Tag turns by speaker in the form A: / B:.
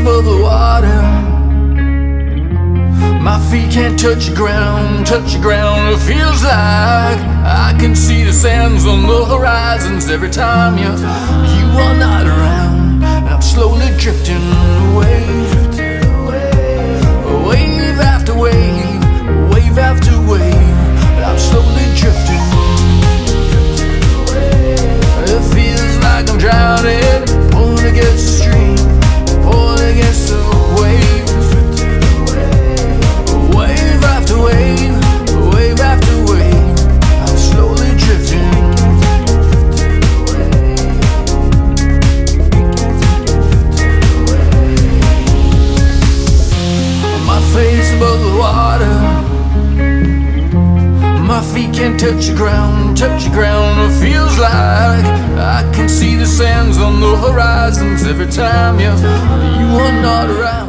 A: above the water. My feet can't touch the ground, it feels like I can see the sands on the horizons every time you are not around. And I'm slowly drifting away, wave after wave, wave after wave. I'm slowly drifting. It feels like I'm drowning, pulling against the stream, pulling against the waves. Wave after wave, wave after wave. I'm slowly drifting. My face above the water. My feet can't touch the ground, it feels like I can see the sands on the horizons every time you are not around.